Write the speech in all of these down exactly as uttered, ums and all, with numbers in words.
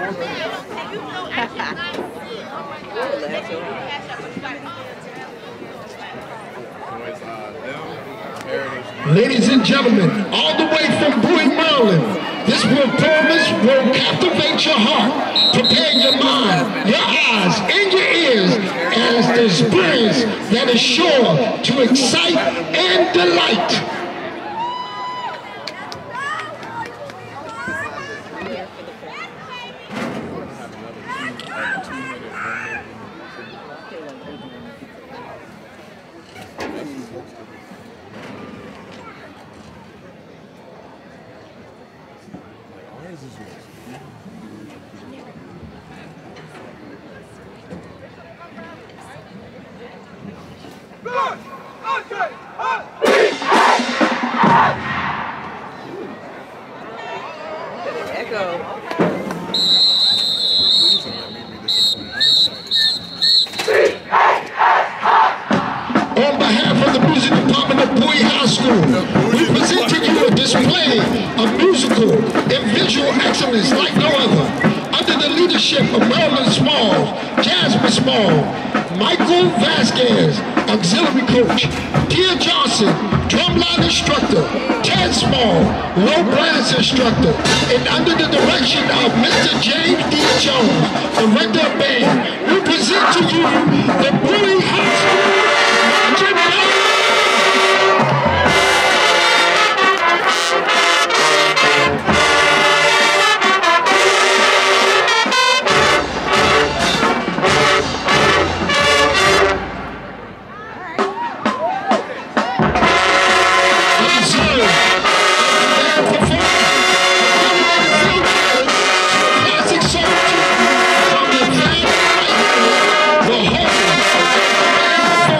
Ladies and gentlemen, all the way from Bowie, Maryland, this performance will captivate your heart, prepare your mind, your eyes, and your ears as the experience that is sure to excite and delight. On behalf of the music department of Bowie High School, we present to you a display of musical and visual excellence like no other, under the leadership of Marilyn Small, Jasmine Small, Michael Vasquez, auxiliary coach, Tia Johnson, drumline instructor, Ted Small, low brass instructor, and under the direction of Mister James D. Jones, director of band, we present to you the Bowie High School Marching Band. Classic song from the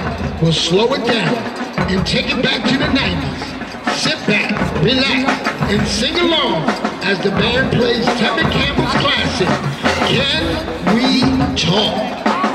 will slow it down and take it back to the nineties. Sit back, relax, and sing along as the band plays Tubman Campbell's classic, Can We Talk?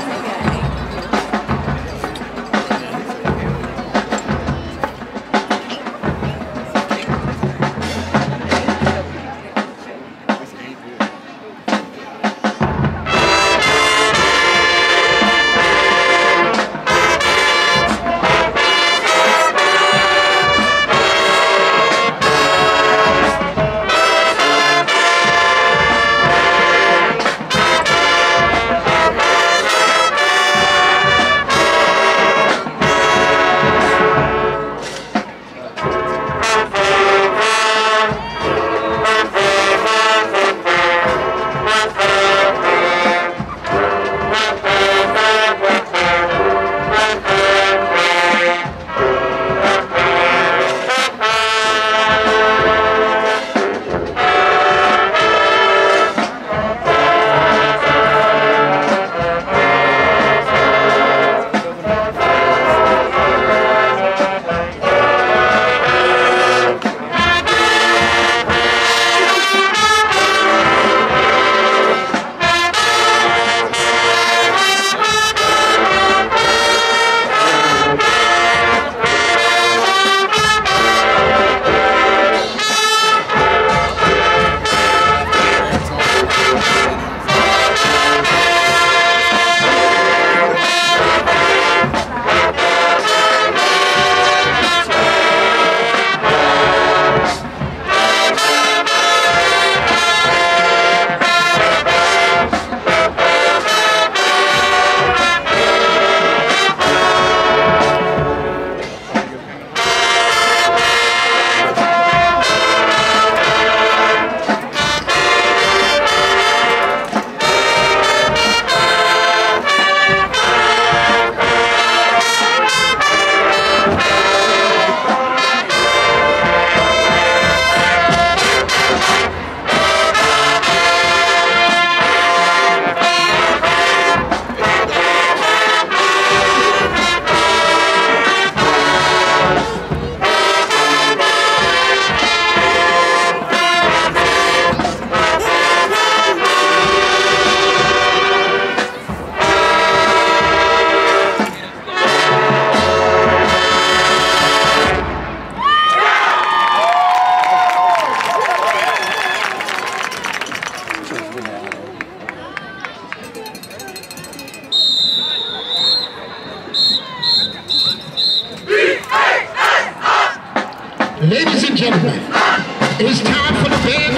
Ladies and gentlemen, it's time for the band.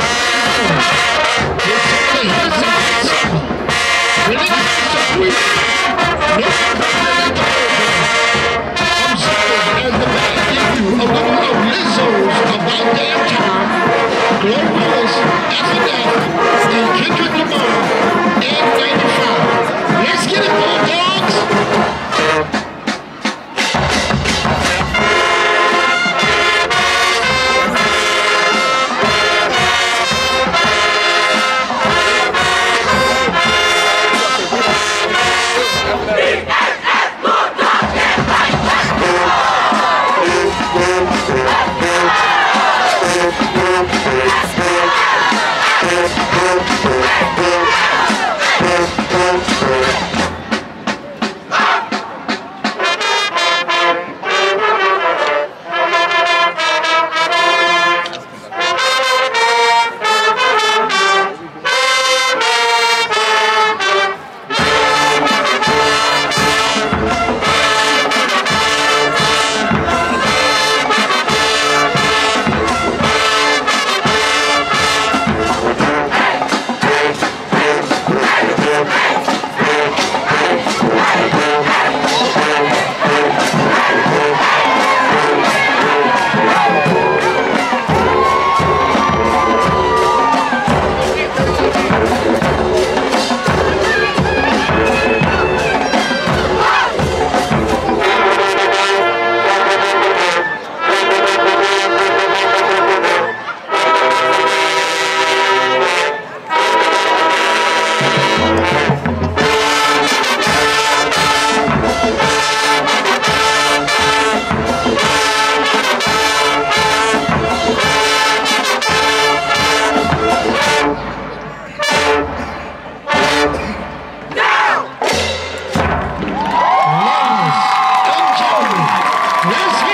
It's only his summer. When it comes to quick, no I'm sorry, as the band gives you a little of Lizzo's About Damn Time, Glow Boys, F and F, and Kendrick Lamar, and ninety-five. Let's get it, Bulldogs! Let's